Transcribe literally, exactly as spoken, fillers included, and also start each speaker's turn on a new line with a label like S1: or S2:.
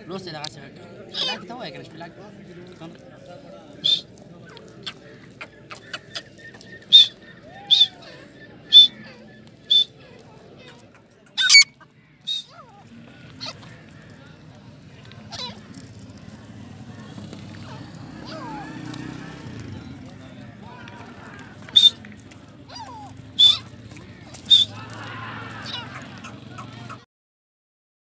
S1: Lo stai da casa. Lagi tahu ya kan bilang. Kan